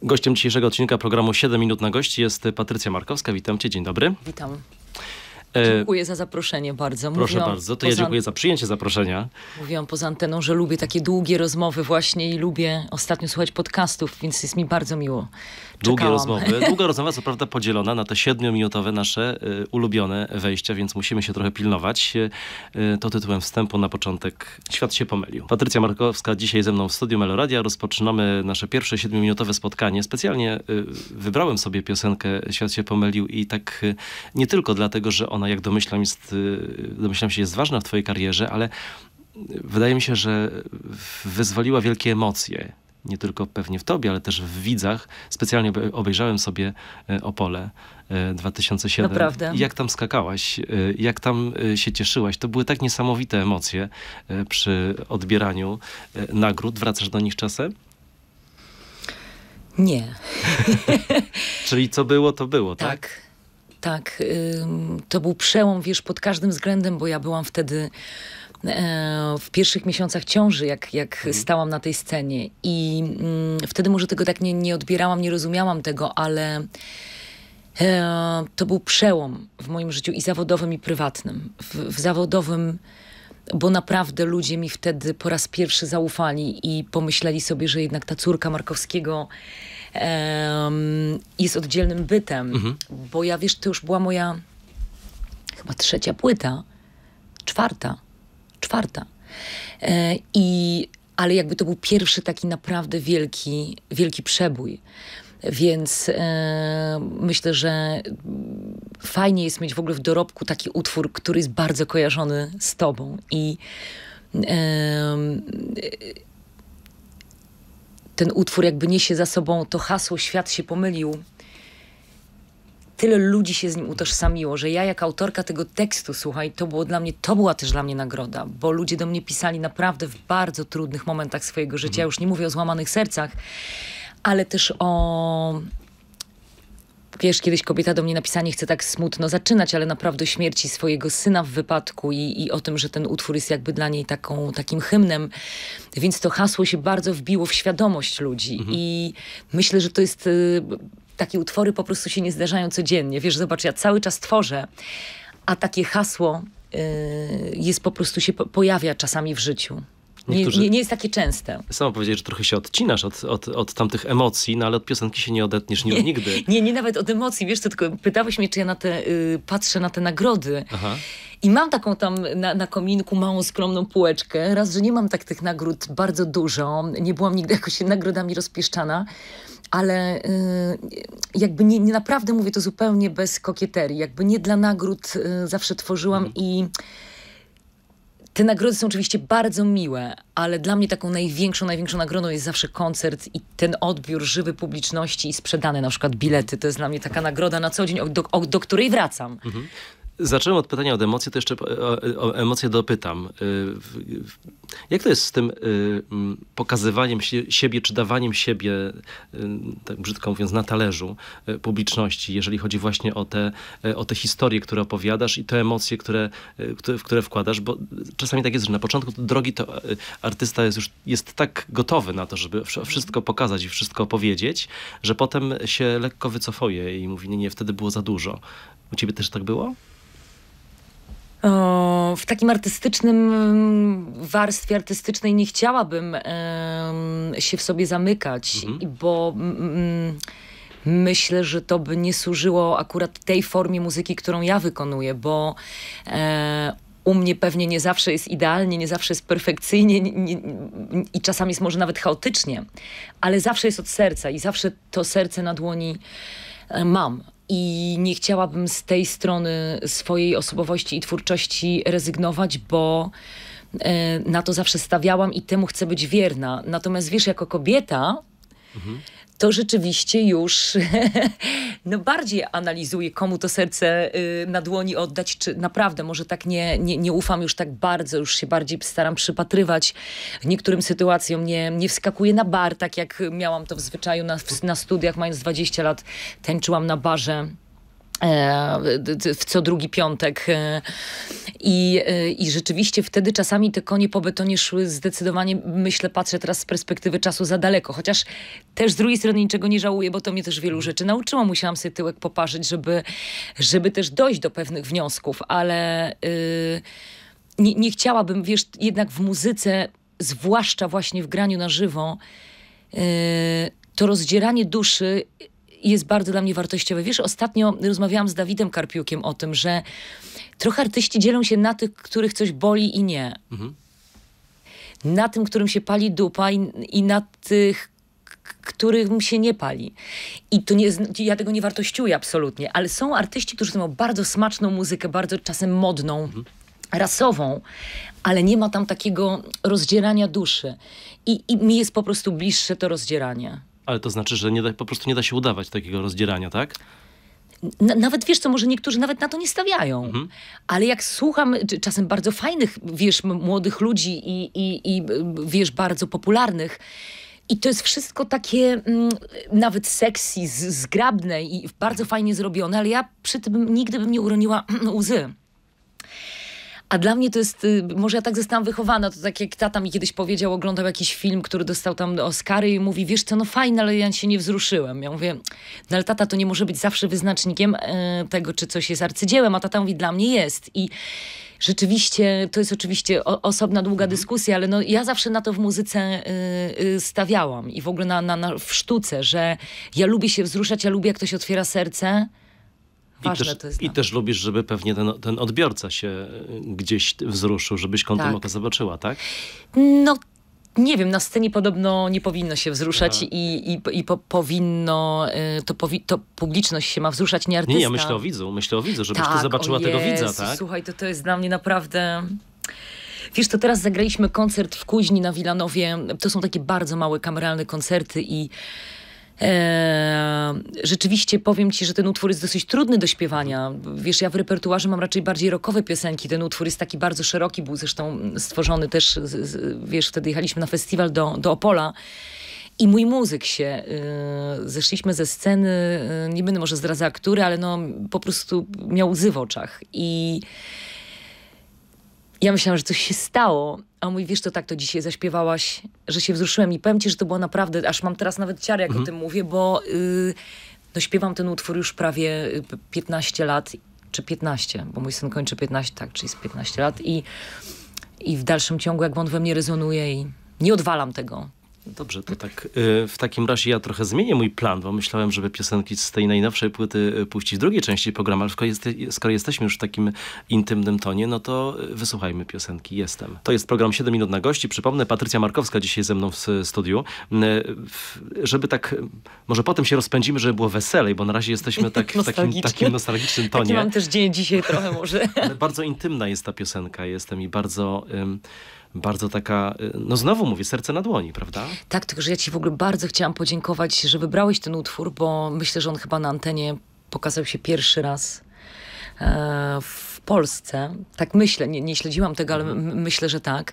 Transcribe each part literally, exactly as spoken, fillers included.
Gościem dzisiejszego odcinka programu siedem minut na gości jest Patrycja Markowska. Witam cię, dzień dobry. Witam. Dziękuję za zaproszenie bardzo. Proszę Mówiłam bardzo, to ja dziękuję za przyjęcie zaproszenia. Mówiłam poza anteną, że lubię takie długie rozmowy właśnie i lubię ostatnio słuchać podcastów, więc jest mi bardzo miło. Długie Czekałam. rozmowy. Długa rozmowa, co prawda podzielona na te siedmiominutowe nasze y, ulubione wejścia, więc musimy się trochę pilnować. Y, to tytułem wstępu na początek Świat się pomylił. Patrycja Markowska dzisiaj ze mną w studiu Meloradia. Rozpoczynamy nasze pierwsze siedmiominutowe spotkanie. Specjalnie y, wybrałem sobie piosenkę Świat się pomylił i tak y, nie tylko dlatego, że ona, jak domyślam, jest, y, domyślam się, jest ważna w twojej karierze, ale wydaje mi się, że wyzwoliła wielkie emocje. Nie tylko pewnie w tobie, ale też w widzach. Specjalnie obejrzałem sobie Opole dwa tysiące siedem. Naprawdę? Jak tam skakałaś, jak tam się cieszyłaś. To były tak niesamowite emocje przy odbieraniu nagród. Wracasz do nich czasem? Nie. Czyli co było, to było, tak? Tak. Tak. Ym, to był przełom, wiesz, pod każdym względem, bo ja byłam wtedy w pierwszych miesiącach ciąży, jak, jak hmm. stałam na tej scenie i mm, wtedy może tego tak nie, nie odbierałam, nie rozumiałam tego, ale e, to był przełom w moim życiu i zawodowym, i prywatnym. W, w zawodowym, bo naprawdę ludzie mi wtedy po raz pierwszy zaufali i pomyśleli sobie, że jednak ta córka Markowskiego e, jest oddzielnym bytem, hmm. bo ja, wiesz, to już była moja chyba trzecia płyta, czwarta. Czwarta. E, i, ale jakby to był pierwszy taki naprawdę wielki, wielki przebój. Więc e, myślę, że fajnie jest mieć w ogóle w dorobku taki utwór, który jest bardzo kojarzony z tobą. I e, ten utwór jakby niesie za sobą to hasło Świat się pomylił. Tyle ludzi się z nim utożsamiło, że ja jako autorka tego tekstu, słuchaj, to było dla mnie, to była też dla mnie nagroda, bo ludzie do mnie pisali naprawdę w bardzo trudnych momentach swojego życia. Mhm. Ja już nie mówię o złamanych sercach, ale też o... Wiesz, kiedyś kobieta do mnie napisała, nie chcę tak smutno zaczynać, ale naprawdę o śmierci swojego syna w wypadku i, i o tym, że ten utwór jest jakby dla niej taką, takim hymnem. Więc to hasło się bardzo wbiło w świadomość ludzi. Mhm. I myślę, że to jest... Y Takie utwory po prostu się nie zdarzają codziennie. Wiesz, zobacz, ja cały czas tworzę, a takie hasło yy, jest po prostu się po pojawia czasami w życiu. Nie, Niektórzy... nie, nie jest takie częste. Sama powiedziałeś, że trochę się odcinasz od, od, od tamtych emocji, no ale od piosenki się nie odetniesz nie, nigdy. Nie, nie nawet od emocji. Wiesz, to tylko pytałeś mnie, czy ja na te, yy, patrzę na te nagrody. Aha. I mam taką tam na, na kominku małą, skromną półeczkę. Raz, że nie mam tak tych nagród bardzo dużo. Nie byłam nigdy jakoś nagrodami rozpieszczana. Ale y, jakby nie, nie naprawdę mówię to zupełnie bez kokieterii. Jakby nie dla nagród y, zawsze tworzyłam mm. i te nagrody są oczywiście bardzo miłe, ale dla mnie taką największą, największą nagrodą jest zawsze koncert i ten odbiór żywy publiczności i sprzedane na przykład bilety. To jest dla mnie taka nagroda na co dzień, do, do, do której wracam. Mm-hmm. Zacząłem od pytania od emocji, to jeszcze o, o emocje dopytam. Jak to jest z tym pokazywaniem siebie, czy dawaniem siebie, tak brzydko mówiąc, na talerzu publiczności, jeżeli chodzi właśnie o te, o te historie, które opowiadasz i te emocje, które, w które wkładasz, bo czasami tak jest, że na początku drogi to artysta jest już jest tak gotowy na to, żeby wszystko pokazać i wszystko opowiedzieć, że potem się lekko wycofuje i mówi, nie, nie, wtedy było za dużo. U ciebie też tak było? O, w takim artystycznym, warstwie artystycznej nie chciałabym em, się w sobie zamykać, mhm. bo mm, myślę, że to by nie służyło akurat tej formie muzyki, którą ja wykonuję, bo e, u mnie pewnie nie zawsze jest idealnie, nie zawsze jest perfekcyjnie nie, nie, i czasami jest może nawet chaotycznie, ale zawsze jest od serca i zawsze to serce na dłoni e, mam. I nie chciałabym z tej strony swojej osobowości i twórczości rezygnować, bo e, na to zawsze stawiałam i temu chcę być wierna. Natomiast wiesz, jako kobieta, mhm. to rzeczywiście już no bardziej analizuję, komu to serce y, na dłoni oddać, czy naprawdę może tak nie, nie, nie ufam już tak bardzo, już się bardziej staram przypatrywać niektórym sytuacjom, nie, nie wskakuję na bar, tak jak miałam to w zwyczaju na, na studiach, mając dwadzieścia lat, tańczyłam na barze w co drugi piątek. I, I rzeczywiście wtedy czasami te konie po betonie szły zdecydowanie, myślę, patrzę teraz z perspektywy czasu, za daleko. Chociaż też z drugiej strony niczego nie żałuję, bo to mnie też wielu rzeczy nauczyło. Musiałam sobie tyłek poparzyć, żeby, żeby też dojść do pewnych wniosków, ale yy, nie, nie chciałabym, wiesz, jednak w muzyce, zwłaszcza właśnie w graniu na żywo, yy, to rozdzieranie duszy jest bardzo dla mnie wartościowe. Wiesz, ostatnio rozmawiałam z Dawidem Karpiukiem o tym, że trochę artyści dzielą się na tych, których coś boli i nie. Mhm. Na tym, którym się pali dupa i, i na tych, którym się nie pali. I to nie, ja tego nie wartościuję absolutnie, ale są artyści, którzy mają bardzo smaczną muzykę, bardzo czasem modną, mhm. rasową, ale nie ma tam takiego rozdzierania duszy. I, i mi jest po prostu bliższe to rozdzieranie. Ale to znaczy, że nie da, po prostu nie da się udawać takiego rozdzierania, tak? N- nawet wiesz co, może niektórzy nawet na to nie stawiają. Mhm. Ale jak słucham czasem bardzo fajnych, wiesz, młodych ludzi i, i, i wiesz, bardzo popularnych, i to jest wszystko takie mm, nawet sexy, z- zgrabne i bardzo fajnie zrobione, ale ja przy tym nigdy bym nie uroniła łzy. A dla mnie to jest, może ja tak zostałam wychowana, to tak jak tata mi kiedyś powiedział, oglądał jakiś film, który dostał tam Oscary i mówi, wiesz co, no fajne, ale ja się nie wzruszyłem. Ja mówię, no ale tata, to nie może być zawsze wyznacznikiem e, tego, czy coś jest arcydziełem, a tata mówi, dla mnie jest. I rzeczywiście, to jest oczywiście o, osobna, długa dyskusja, ale no, ja zawsze na to w muzyce y, y, stawiałam i w ogóle na, na, na, w sztuce, że ja lubię się wzruszać, ja lubię, jak ktoś otwiera serce. I też, to jest I też lubisz, żeby pewnie ten, ten odbiorca się gdzieś wzruszył, żebyś kątem tak. oka zobaczyła, tak? No, nie wiem, na scenie podobno nie powinno się wzruszać i, i, i po, powinno, to, powi, to publiczność się ma wzruszać, nie artysta. Nie, ja myślę o widzu, myślę o widzu, żebyś tak, ty zobaczyła tego Jezu, widza, tak? Słuchaj, to, to jest dla mnie naprawdę... Wiesz, to teraz zagraliśmy koncert w Kuźni na Wilanowie. To są takie bardzo małe, kameralne koncerty i Eee, rzeczywiście powiem ci, że ten utwór jest dosyć trudny do śpiewania. Wiesz, ja w repertuarze mam raczej bardziej rockowe piosenki. Ten utwór jest taki bardzo szeroki, był zresztą stworzony też, z, z, wiesz, wtedy jechaliśmy na festiwal do, do Opola i mój muzyk się, yy, zeszliśmy ze sceny, yy, nie będę może zdradzała który, ale no po prostu miał łzy w oczach i ja myślałam, że coś się stało. A on mówi, wiesz, to tak to dzisiaj zaśpiewałaś, że się wzruszyłem. I powiem ci, że to było naprawdę, aż mam teraz nawet ciarę, jak mhm. o tym mówię, bo yy, no śpiewam ten utwór już prawie piętnaście lat, czy piętnaście, bo mój syn kończy piętnaście, tak, czyli jest piętnaście lat. I, i w dalszym ciągu, jak on we mnie rezonuje i nie odwalam tego. Dobrze, to tak y, w takim razie ja trochę zmienię mój plan, bo myślałem, żeby piosenki z tej najnowszej płyty puścić w drugiej części programu, ale skoro, jest, skoro jesteśmy już w takim intymnym tonie, no to wysłuchajmy piosenki Jestem. To jest program siedem minut na gości. Przypomnę, Patrycja Markowska dzisiaj ze mną w studiu. Y, żeby tak, może potem się rozpędzimy, żeby było weselej, bo na razie jesteśmy tak w takim, takim nostalgicznym tonie. Taki mam też dzień dzisiaj trochę może. Ale bardzo intymna jest ta piosenka Jestem i bardzo... Y, Bardzo taka, no znowu mówię, serce na dłoni, prawda? Tak, tylko że ja ci w ogóle bardzo chciałam podziękować, że wybrałeś ten utwór, bo myślę, że on chyba na antenie pokazał się pierwszy raz e, w Polsce. Tak myślę, nie, nie śledziłam tego, ale m- myślę, że tak.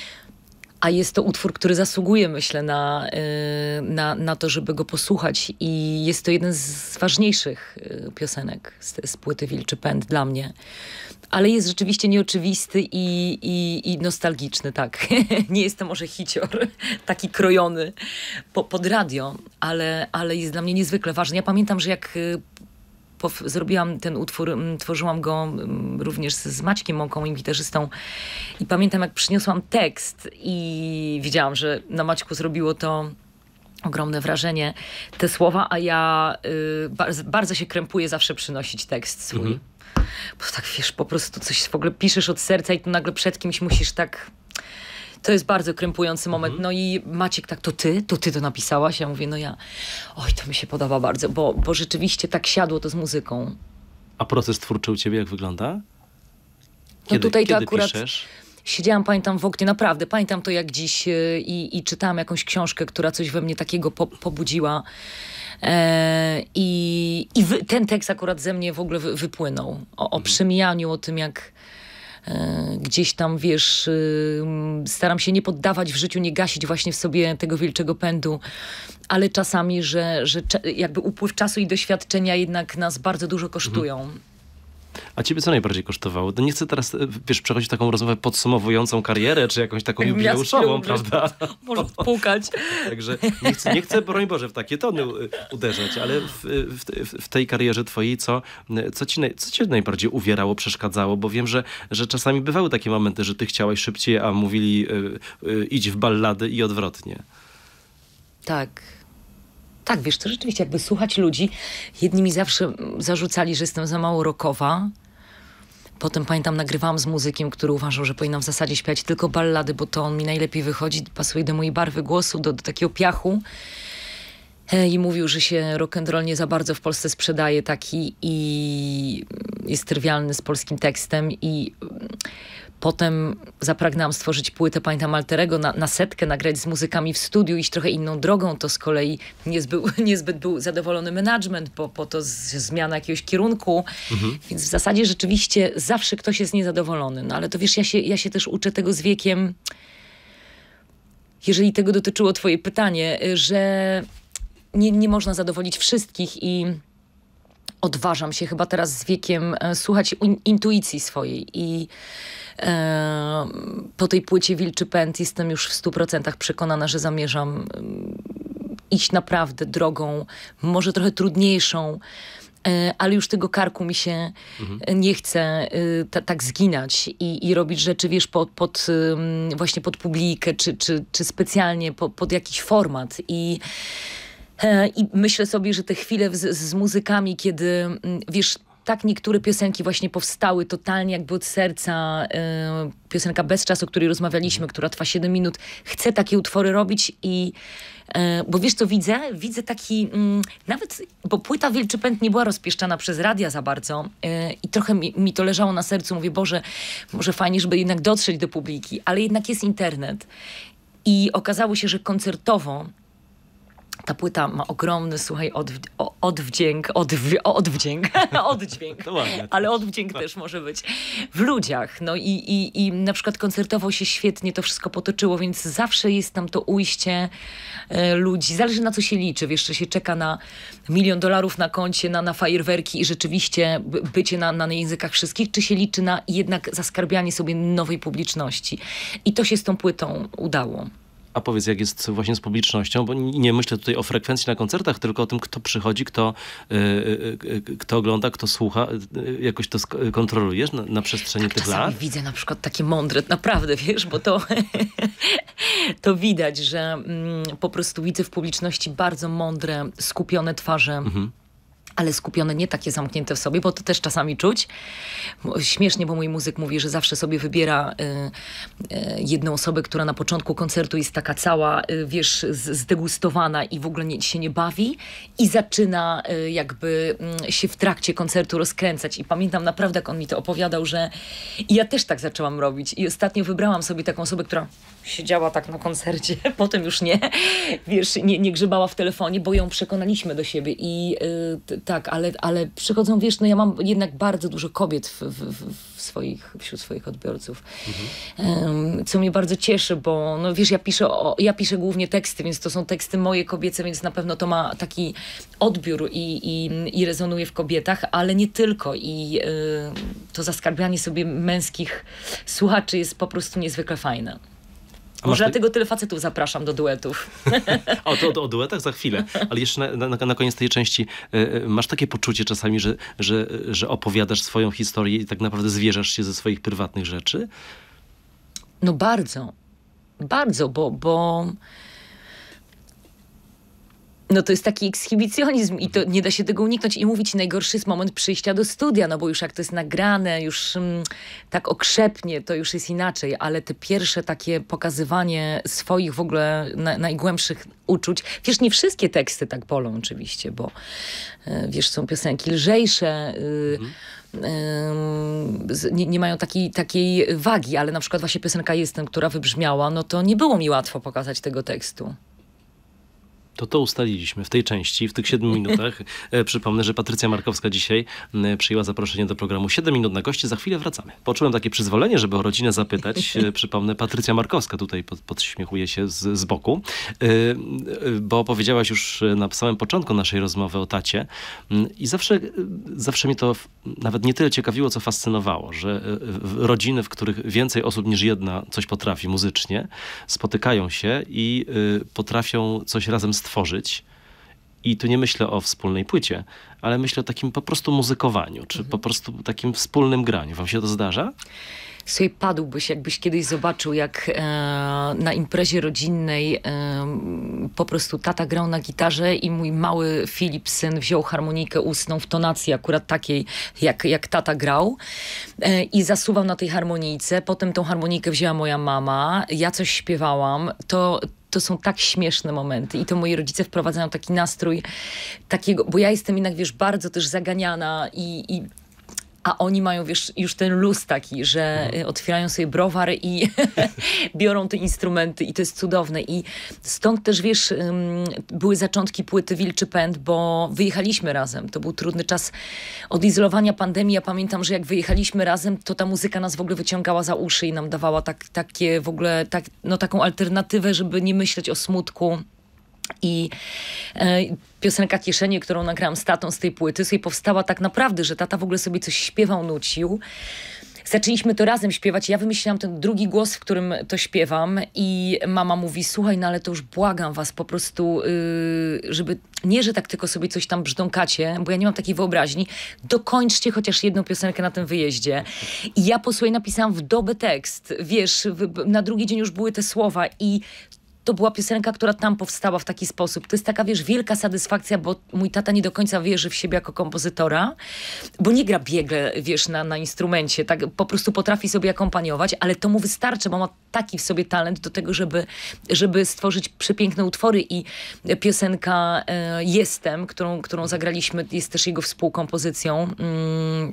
A jest to utwór, który zasługuje, myślę, na, y, na, na to, żeby go posłuchać. I jest to jeden z ważniejszych y, piosenek z, z płyty Wilczy Pęd dla mnie. Ale jest rzeczywiście nieoczywisty i, i, i nostalgiczny, tak. Nie jest to może hicior, taki krojony po, pod radio, ale, ale jest dla mnie niezwykle ważny. Ja pamiętam, że jak y, pow- zrobiłam ten utwór, m, tworzyłam go m, również z, z Maćkiem Mąką, moim gitarzystą. I pamiętam, jak przyniosłam tekst i widziałam, że na Maćku zrobiło to ogromne wrażenie, te słowa, a ja y, bardzo, bardzo się krępuję zawsze przynosić tekst swój. Mhm. Bo tak, wiesz, po prostu coś w ogóle piszesz od serca i tu nagle przed kimś musisz tak... To jest bardzo krępujący moment. Mhm. No i Maciek tak, to ty? To ty to napisałaś? Ja mówię, no ja. Oj, to mi się podoba bardzo, bo, bo rzeczywiście tak siadło to z muzyką. A proces twórczy u ciebie jak wygląda? Kiedy, no tutaj kiedy to akurat... piszesz? Siedziałam, pamiętam w oknie, naprawdę, pamiętam to jak dziś yy, i, i czytałam jakąś książkę, która coś we mnie takiego po, pobudziła. E, I i wy, ten tekst akurat ze mnie w ogóle wy, wypłynął. O, o przemijaniu, o tym jak, Gdzieś tam, wiesz, staram się nie poddawać w życiu, nie gasić właśnie w sobie tego wilczego pędu, ale czasami, że, że jakby upływ czasu i doświadczenia jednak nas bardzo dużo kosztują. Mhm. A ciebie co najbardziej kosztowało? No nie chcę teraz, wiesz, przechodzić taką rozmowę podsumowującą karierę, czy jakąś taką jubileuszową, prawda? Może pukać. Także nie chcę, nie chcę, broń Boże, w takie tony uderzać, ale w, w, w tej karierze twojej, co, co, ci, co cię najbardziej uwierało, przeszkadzało? Bo wiem, że, że czasami bywały takie momenty, że ty chciałaś szybciej, a mówili y, y, idź w ballady i odwrotnie. Tak. Tak, wiesz, to rzeczywiście jakby słuchać ludzi. Jedni mi zawsze zarzucali, że jestem za mało rockowa. Potem pamiętam, nagrywałam z muzykiem, który uważał, że powinnam w zasadzie śpiewać tylko ballady, bo to on mi najlepiej wychodzi, pasuje do mojej barwy głosu, do, do takiego piachu. I mówił, że się rock'n'roll nie za bardzo w Polsce sprzedaje taki i jest trywialny z polskim tekstem. I potem zapragnęłam stworzyć płytę, pamiętam, Alterego na, na setkę, nagrać z muzykami w studiu, iść trochę inną drogą. To z kolei niezbyt, niezbyt był zadowolony management, bo po to z, zmiana jakiegoś kierunku. Mhm. Więc w zasadzie rzeczywiście zawsze ktoś jest niezadowolony. No ale to wiesz, ja się, ja się też uczę tego z wiekiem, jeżeli tego dotyczyło twoje pytanie, że nie, nie można zadowolić wszystkich i odważam się chyba teraz z wiekiem e, słuchać in, intuicji swojej i e, po tej płycie Wilczy Pęd jestem już w stu procentach przekonana, że zamierzam e, iść naprawdę drogą, może trochę trudniejszą, e, ale już tego karku mi się mhm. nie chce e, ta, tak zginać i, i robić rzeczy, wiesz, pod, pod, e, właśnie pod publikę, czy, czy, czy specjalnie pod, pod jakiś format i I myślę sobie, że te chwile z, z muzykami, kiedy, wiesz, tak niektóre piosenki właśnie powstały totalnie jakby od serca. Yy, piosenka Bez czasu, o której rozmawialiśmy, która trwa siedem minut. Chcę takie utwory robić i yy, bo wiesz co widzę? Widzę taki, yy, nawet, bo płyta Wilczy Pęd nie była rozpieszczana przez radia za bardzo yy, i trochę mi, mi to leżało na sercu. Mówię, Boże, może fajnie, żeby jednak dotrzeć do publiki, ale jednak jest internet. I okazało się, że koncertowo ta płyta ma ogromny, słuchaj, odw odwdzięk, odw odwdzięk, oddźwięk, ale odwdzięk też może być w ludziach. No i, i, i na przykład koncertowo się świetnie to wszystko potoczyło, więc zawsze jest tam to ujście e, ludzi. Zależy, na co się liczy. Wiesz, czy się czeka na milion dolarów na koncie, na, na fajerwerki i rzeczywiście bycie na, na językach wszystkich, czy się liczy na jednak zaskarbianie sobie nowej publiczności. I to się z tą płytą udało. A powiedz, jak jest właśnie z publicznością, bo nie myślę tutaj o frekwencji na koncertach, tylko o tym, kto przychodzi, kto, yy, yy, kto ogląda, kto słucha. Yy, jakoś to kontrolujesz na, na przestrzeni tak, tych lat? Widzę na przykład takie mądre, naprawdę, wiesz, bo to, to widać, że mm, po prostu widzę w publiczności bardzo mądre, skupione twarze. Mhm. Ale skupione, nie takie zamknięte w sobie, bo to też czasami czuć. Śmiesznie, bo mój muzyk mówi, że zawsze sobie wybiera y, y, jedną osobę, która na początku koncertu jest taka cała, y, wiesz, zdegustowana i w ogóle nie, się nie bawi i zaczyna y, jakby y, się w trakcie koncertu rozkręcać. I pamiętam naprawdę, jak on mi to opowiadał, że i ja też tak zaczęłam robić. I ostatnio wybrałam sobie taką osobę, która siedziała tak na koncercie, potem już nie, wiesz, nie, nie grzebała w telefonie, bo ją przekonaliśmy do siebie i y, tak, ale, ale przychodzą, wiesz, no ja mam jednak bardzo dużo kobiet w, w, w swoich, wśród swoich odbiorców, mhm. um, co mnie bardzo cieszy, bo no wiesz, ja piszę, o, ja piszę głównie teksty, więc to są teksty moje kobiece, więc na pewno to ma taki odbiór i, i, i rezonuje w kobietach, ale nie tylko i y, to zaskarbianie sobie męskich słuchaczy jest po prostu niezwykle fajne. A może dlatego tyle facetów zapraszam do duetów. O, to, to o duetach za chwilę. Ale jeszcze na, na, na koniec tej części y, masz takie poczucie czasami, że, że, że opowiadasz swoją historię i tak naprawdę zwierzasz się ze swoich prywatnych rzeczy? No bardzo. Bardzo, bo... bo... No to jest taki ekshibicjonizm i to nie da się tego uniknąć i mówić, najgorszy jest moment przyjścia do studia, no bo już jak to jest nagrane, już mm, tak okrzepnie, to już jest inaczej, ale te pierwsze takie pokazywanie swoich w ogóle na, najgłębszych uczuć, wiesz, nie wszystkie teksty tak bolą oczywiście, bo y, wiesz, są piosenki lżejsze, y, mhm. y, nie, nie mają takiej, takiej wagi, ale na przykład właśnie piosenka Jestem, która wybrzmiała, no to nie było mi łatwo pokazać tego tekstu. To to ustaliliśmy w tej części, w tych siedmiu minutach. E, przypomnę, że Patrycja Markowska dzisiaj e, przyjęła zaproszenie do programu siedem minut na gości. Za chwilę wracamy. Poczułem takie przyzwolenie, żeby o rodzinę zapytać. E, przypomnę, Patrycja Markowska tutaj pod, podśmiechuje się z, z boku, e, e, bo powiedziałaś już na samym początku naszej rozmowy o tacie e, i zawsze, e, zawsze mnie to nawet nie tyle ciekawiło, co fascynowało, że e, rodziny, w których więcej osób niż jedna coś potrafi muzycznie, spotykają się i e, potrafią coś razem stworzyć. Tworzyć. I tu nie myślę o wspólnej płycie, ale myślę o takim po prostu muzykowaniu, czy mhm. po prostu takim wspólnym graniu. Wam się to zdarza? Sobie padłbyś, jakbyś kiedyś zobaczył, jak e, na imprezie rodzinnej e, po prostu tata grał na gitarze i mój mały Filip, syn, wziął harmonikę ustną w tonacji akurat takiej, jak, jak tata grał e, i zasuwał na tej harmonijce. Potem tą harmonikę wzięła moja mama, ja coś śpiewałam. To To są tak śmieszne momenty i to moi rodzice wprowadzają taki nastrój takiego, bo ja jestem jednak, wiesz, bardzo też zaganiana i, i a oni mają, wiesz, już ten luz taki, że mhm. otwierają sobie browar i biorą te instrumenty i to jest cudowne. I stąd też, wiesz, były zaczątki płyty Wilczy Pęd, bo wyjechaliśmy razem. To był trudny czas odizolowania pandemii. Ja pamiętam, że jak wyjechaliśmy razem, to ta muzyka nas w ogóle wyciągała za uszy i nam dawała tak, takie w ogóle, tak, no, taką alternatywę, żeby nie myśleć o smutku. I e, piosenka Kieszenie, którą nagrałam z tatą z tej płyty, sobie powstała tak naprawdę, że tata w ogóle sobie coś śpiewał, nucił. Zaczęliśmy to razem śpiewać. Ja wymyśliłam ten drugi głos, w którym to śpiewam i mama mówi, słuchaj, no ale to już błagam was po prostu, yy, żeby, nie, że tak tylko sobie coś tam brzdąkacie, bo ja nie mam takiej wyobraźni, dokończcie chociaż jedną piosenkę na tym wyjeździe. I ja po słuchaj napisałam w dobę tekst, wiesz, w, na drugi dzień już były te słowa i to była piosenka, która tam powstała w taki sposób. To jest taka, wiesz, wielka satysfakcja, bo mój tata nie do końca wierzy w siebie jako kompozytora, bo nie gra biegle, wiesz, na, na instrumencie, tak po prostu potrafi sobie akompaniować, ale to mu wystarczy, bo ma taki w sobie talent do tego, żeby, żeby stworzyć przepiękne utwory i piosenka e, Jestem, którą, którą zagraliśmy, jest też jego współkompozycją. Mm.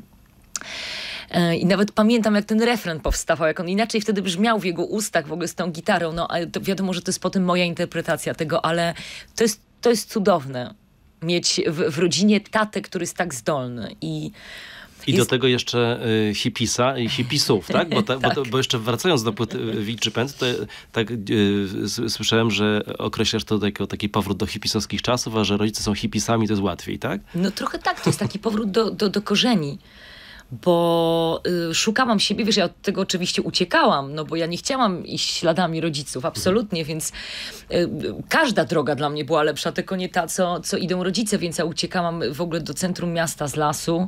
I nawet pamiętam, jak ten refren powstawał, jak on inaczej wtedy brzmiał w jego ustach w ogóle z tą gitarą. No, ale to wiadomo, że to jest potem moja interpretacja tego, ale to jest, to jest cudowne. Mieć w, w rodzinie tatę, który jest tak zdolny. I I jest... do tego jeszcze y, hipisa i hipisów, tak? Bo, ta, tak. Bo, to, bo jeszcze wracając do płyty Wilczy Pęd, to tak y, słyszałem, że określasz to jako taki powrót do hipisowskich czasów, a że rodzice są hipisami, to jest łatwiej, tak? No trochę tak, to jest taki powrót do, do, do korzeni. Bo y, szukałam siebie, wiesz, ja od tego oczywiście uciekałam, no bo ja nie chciałam iść śladami rodziców, absolutnie, mhm. więc y, każda droga dla mnie była lepsza, tylko nie ta, co, co idą rodzice, więc ja uciekałam w ogóle do centrum miasta z lasu.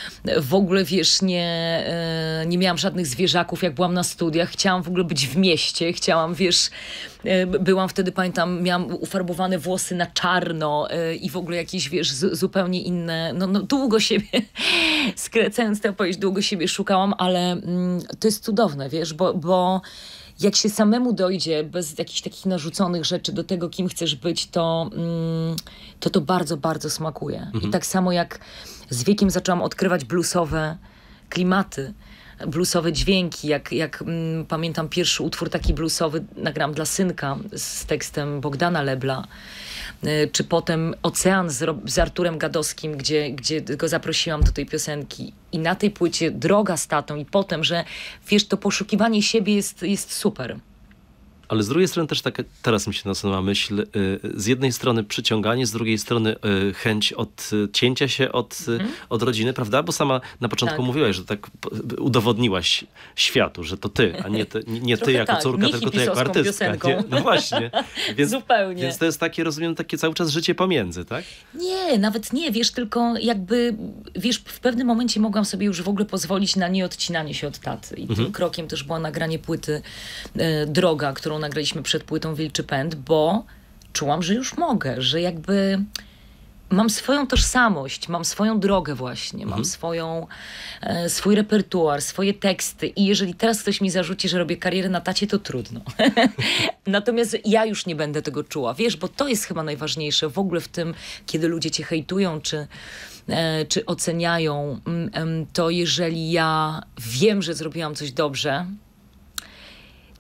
W ogóle, wiesz, nie, y, nie miałam żadnych zwierzaków, jak byłam na studiach, chciałam w ogóle być w mieście, chciałam, wiesz, y, byłam wtedy, pamiętam, miałam ufarbowane włosy na czarno y, i w ogóle jakieś, wiesz, z, zupełnie inne, no, no długo siebie, skracając tę powiedzieć, długo siebie szukałam, ale mm, to jest cudowne, wiesz, bo, bo jak się samemu dojdzie bez jakichś takich narzuconych rzeczy do tego, kim chcesz być, to mm, to, to bardzo, bardzo smakuje. Mhm. I tak samo jak z wiekiem zaczęłam odkrywać bluesowe klimaty, bluesowe dźwięki, jak, jak mm, pamiętam pierwszy utwór taki bluesowy nagrałam dla synka z tekstem Bogdana Lebla, czy potem Ocean z, z Arturem Gadowskim, gdzie, gdzie go zaprosiłam do tej piosenki. I na tej płycie Droga z tatą i potem, że wiesz, to poszukiwanie siebie jest, jest super. Ale z drugiej strony też tak, teraz mi się nasunęła myśl, z jednej strony przyciąganie, z drugiej strony chęć odcięcia się od, mm. od rodziny, prawda? Bo sama na początku tak. mówiłaś, że tak udowodniłaś światu, że to ty, a nie ty, nie ty jako tak, córka, tylko ty jako artystka. Nie? No właśnie. Więc, Zupełnie. Więc to jest takie, rozumiem, takie cały czas życie pomiędzy, tak? Nie, nawet nie, wiesz, tylko jakby, wiesz, w pewnym momencie mogłam sobie już w ogóle pozwolić na nieodcinanie się od taty. I mm. tym krokiem też było nagranie płyty e, Droga, którą nagraliśmy przed płytą Wilczy Pęd, bo czułam, że już mogę, że jakby mam swoją tożsamość, mam swoją drogę właśnie, mhm. mam swoją, e, swój repertuar, swoje teksty i jeżeli teraz ktoś mi zarzuci, że robię karierę na tacie, to trudno. Natomiast ja już nie będę tego czuła, wiesz, bo to jest chyba najważniejsze w ogóle w tym, kiedy ludzie cię hejtują, czy e, czy oceniają, to jeżeli ja wiem, że zrobiłam coś dobrze,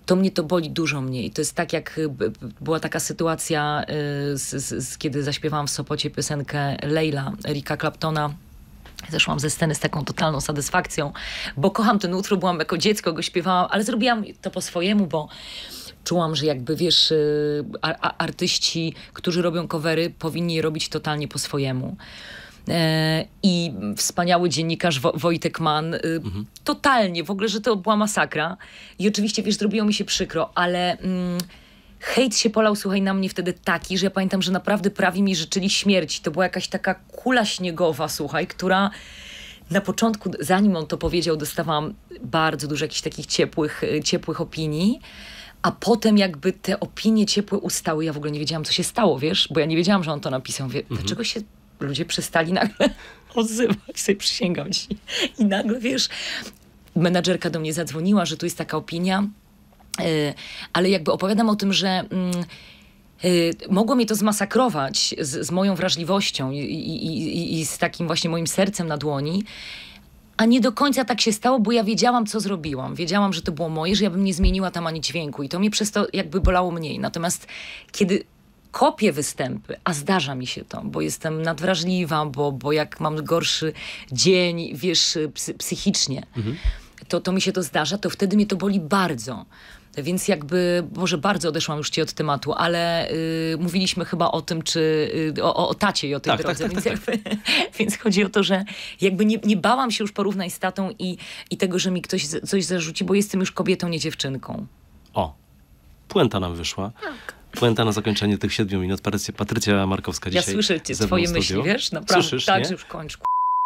to mnie to boli dużo mniej. To jest tak, jak była taka sytuacja, y, z, z, z, kiedy zaśpiewałam w Sopocie piosenkę Leila Erika Claptona. Zeszłam ze sceny z taką totalną satysfakcją, bo kocham ten utwór, byłam jako dziecko, go śpiewałam, ale zrobiłam to po swojemu, bo czułam, że jakby, wiesz, a, a, artyści, którzy robią covery, powinni je robić totalnie po swojemu. E, I wspaniały dziennikarz Wo- Wojtek Mann, y, mhm. totalnie, w ogóle, że to była masakra. I oczywiście, wiesz, zrobiło mi się przykro, ale... Mm, hejt się polał, słuchaj, na mnie wtedy taki, że ja pamiętam, że naprawdę prawie mi życzyli śmierci. To była jakaś taka kula śniegowa, słuchaj, która na początku, zanim on to powiedział, dostawałam bardzo dużo jakichś takich ciepłych, ciepłych opinii, a potem jakby te opinie ciepłe ustały. Ja w ogóle nie wiedziałam, co się stało, wiesz, bo ja nie wiedziałam, że on to napisał. Wie, mhm. Dlaczego się ludzie przestali nagle odzywać? Sobie przysięgam ci. I nagle, wiesz, menadżerka do mnie zadzwoniła, że tu jest taka opinia, ale jakby opowiadam o tym, że mm, y, mogło mnie to zmasakrować z, z moją wrażliwością i, i, i, i z takim właśnie moim sercem na dłoni, a nie do końca tak się stało, bo ja wiedziałam, co zrobiłam. Wiedziałam, że to było moje, że ja bym nie zmieniła tam ani dźwięku i to mnie przez to jakby bolało mniej. Natomiast kiedy kopię występy, a zdarza mi się to, bo jestem nadwrażliwa, bo, bo jak mam gorszy dzień, wiesz, psy, psychicznie, mhm. to, to mi się to zdarza, to wtedy mnie to boli bardzo. Więc jakby, może bardzo odeszłam już ci od tematu, ale y, mówiliśmy chyba o tym, czy y, o, o tacie i o tej tak, drodze. tak, tak, więc, tak, jakby, więc chodzi o to, że jakby nie, nie bałam się już porównań z tatą i, i tego, że mi ktoś z, coś zarzuci, bo jestem już kobietą, nie dziewczynką. O, puenta nam wyszła. Tak. Puenta na zakończenie tych siedmiu minut. Patrycja, Patrycja Markowska dzisiaj. Ja słyszę cię, twoje myśli, wiesz? Naprawdę. Słyszysz, tak, nie? że już kończ.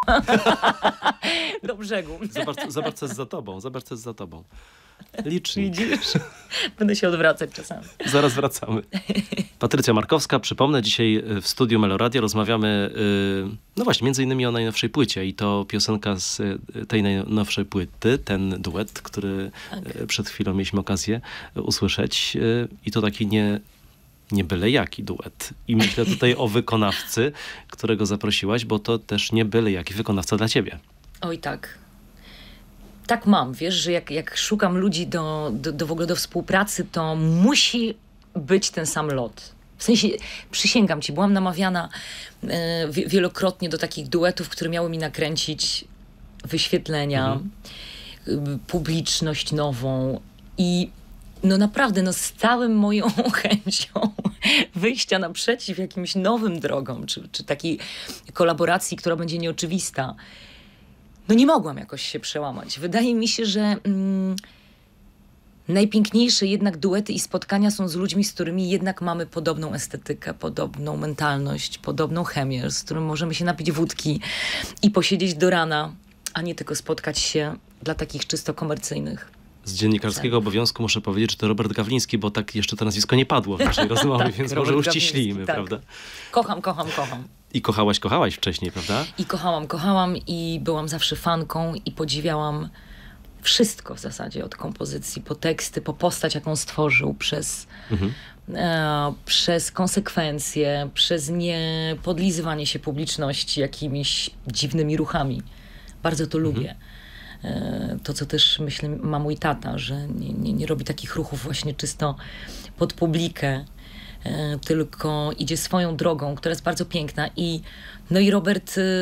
Do brzegu. Zobacz, zobacz, co jest za tobą. Zobacz, co jest za tobą. Licznik. Widzisz? Będę się odwracać czasami. Zaraz wracamy. Patrycja Markowska, przypomnę, dzisiaj w studiu Meloradia rozmawiamy, no właśnie, między innymi o najnowszej płycie i to piosenka z tej najnowszej płyty, ten duet, który tak. przed chwilą mieliśmy okazję usłyszeć i to taki nie, nie byle jaki duet. I myślę tutaj o wykonawcy, którego zaprosiłaś, bo to też nie byle jaki wykonawca dla ciebie. Oj tak. Tak mam, wiesz, że jak, jak szukam ludzi do, do, do w ogóle do współpracy, to musi być ten sam lot. W sensie, przysięgam ci, byłam namawiana e, wielokrotnie do takich duetów, które miały mi nakręcić wyświetlenia, mhm. publiczność nową i no naprawdę, no z całą moją chęcią wyjścia naprzeciw jakimś nowym drogom, czy, czy takiej kolaboracji, która będzie nieoczywista. No nie mogłam jakoś się przełamać. Wydaje mi się, że mm, najpiękniejsze jednak duety i spotkania są z ludźmi, z którymi jednak mamy podobną estetykę, podobną mentalność, podobną chemię, z którym możemy się napić wódki i posiedzieć do rana, a nie tylko spotkać się dla takich czysto komercyjnych. Z dziennikarskiego tak. obowiązku muszę powiedzieć, że to Robert Gawliński, bo tak jeszcze to nazwisko nie padło w naszej rozmowie, tak, więc Robert może uściślimy, tak. prawda? Kocham, kocham, kocham. I kochałaś, kochałaś wcześniej, prawda? I kochałam, kochałam i byłam zawsze fanką i podziwiałam wszystko w zasadzie, od kompozycji, po teksty, po postać, jaką stworzył, przez, mhm. e, przez konsekwencje, przez niepodlizywanie się publiczności jakimiś dziwnymi ruchami. Bardzo to mhm. lubię. E, to, co też myślę ma mój tata, że nie, nie, nie robi takich ruchów właśnie czysto pod publikę, e, tylko idzie swoją drogą, która jest bardzo piękna. I, no i Robert... E,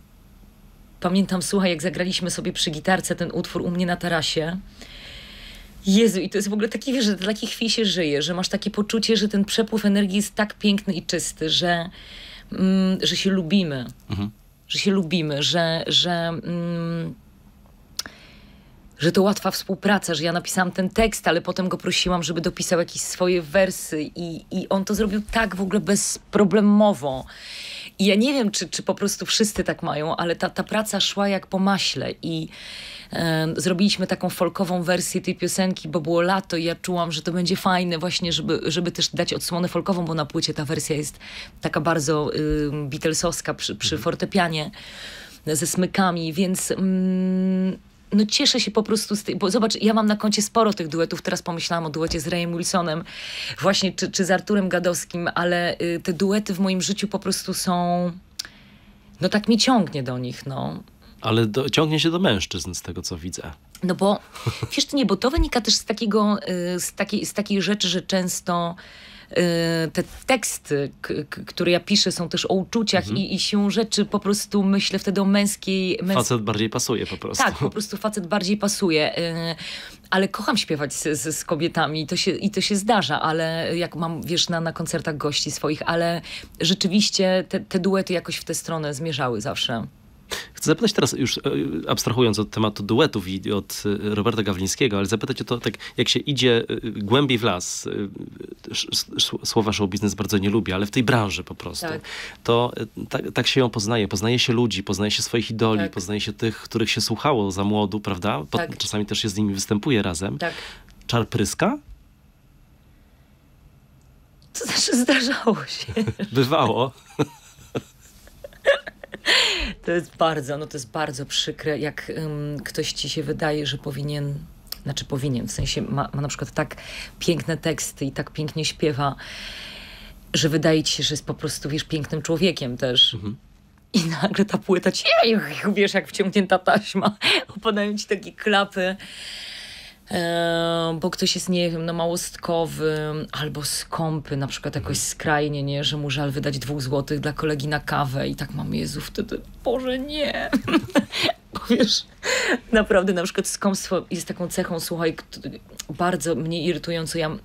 Pamiętam, słuchaj, jak zagraliśmy sobie przy gitarce ten utwór u mnie na tarasie. Jezu, i to jest w ogóle taki, wiesz, że do takich chwil się żyje, że masz takie poczucie, że ten przepływ energii jest tak piękny i czysty, że, mm, że się lubimy. Mhm. Że się lubimy, że, że, mm, że to łatwa współpraca, że ja napisałam ten tekst, ale potem go prosiłam, żeby dopisał jakieś swoje wersy i, i on to zrobił tak w ogóle bezproblemowo. I ja nie wiem, czy, czy po prostu wszyscy tak mają, ale ta, ta praca szła jak po maśle i e, zrobiliśmy taką folkową wersję tej piosenki, bo było lato i ja czułam, że to będzie fajne właśnie, żeby, żeby też dać odsłonę folkową, bo na płycie ta wersja jest taka bardzo y, Beatlesowska przy, przy fortepianie ze smykami, więc... Mm, no cieszę się po prostu z tej, bo zobacz, ja mam na koncie sporo tych duetów, teraz pomyślałam o duecie z Rayem Wilsonem, właśnie, czy, czy z Arturem Gadowskim, ale y, te duety w moim życiu po prostu są, no tak mnie ciągnie do nich, no. Ale do, ciągnie się do mężczyzn z tego, co widzę. No bo, wiesz, to nie, bo to wynika też z takiego, y, z takiej, z takiej rzeczy, że często y, te teksty, k, k, które ja piszę, są też o uczuciach Mhm. i, i siłą rzeczy po prostu myślę wtedy o męskiej... męs- Facet bardziej pasuje po prostu. Tak, po prostu facet bardziej pasuje. y, Ale kocham śpiewać z, z, z kobietami i to, się, i to się zdarza, ale jak mam, wiesz, na, na koncertach gości swoich, ale rzeczywiście te, te duety jakoś w tę stronę zmierzały zawsze. Chcę zapytać teraz, już e, abstrahując od tematu duetów i od e, Roberta Gawlińskiego, ale zapytać o to, tak, jak się idzie e, głębiej w las, e, sz, sz, słowa show biznes bardzo nie lubię, ale w tej branży po prostu, Tak. to e, tak, tak się ją poznaje. Poznaje się ludzi, poznaje się swoich idoli, Tak. poznaje się tych, których się słuchało za młodu, prawda? Po, Tak. Czasami też się z nimi występuje razem. Tak. Czar pryska? To znaczy zdarzało się. Bywało. To jest bardzo, no to jest bardzo przykre, jak ym, ktoś ci się wydaje, że powinien, znaczy powinien, w sensie ma, ma na przykład tak piękne teksty i tak pięknie śpiewa, że wydaje ci się, że jest po prostu, wiesz, pięknym człowiekiem też. Mhm. I nagle ta płyta ci, wiesz, jak wciągnięta taśma, opadają ci takie klapy. E, bo ktoś jest, nie wiem, no małostkowy albo skąpy, na przykład jakoś skrajnie, nie, że mu żal wydać dwóch złotych dla kolegi na kawę i tak mam, Jezu, wtedy, Boże, nie. Bo wiesz, naprawdę na przykład skąpstwo jest taką cechą, słuchaj, bardzo mnie irytującą. Ja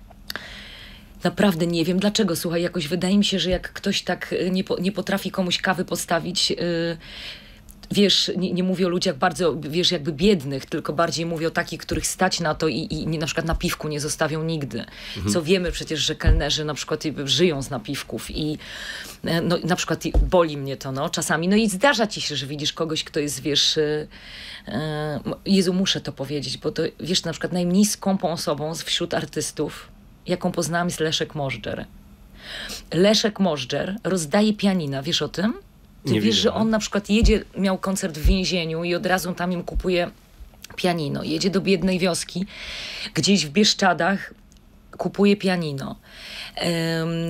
naprawdę nie wiem dlaczego, słuchaj, jakoś wydaje mi się, że jak ktoś tak nie, po, nie potrafi komuś kawy postawić, yy, wiesz, nie, nie mówię o ludziach bardzo, wiesz, jakby biednych, tylko bardziej mówię o takich, których stać na to i, i nie, na przykład napiwku nie zostawią nigdy. Mhm. Co wiemy przecież, że kelnerzy na przykład żyją z napiwków i no, na przykład boli mnie to, no, czasami. No i zdarza ci się, że widzisz kogoś, kto jest, wiesz, yy, Jezu, muszę to powiedzieć, bo to, wiesz, na przykład najmniej skąpą osobą wśród artystów, jaką poznałam, jest Leszek Możdżer. Leszek Możdżer rozdaje pianina, wiesz o tym? Ty Nie wiesz, widziałem. że on na przykład jedzie, miał koncert w więzieniu i od razu tam im kupuje pianino. Jedzie do biednej wioski, gdzieś w Bieszczadach kupuje pianino. Um,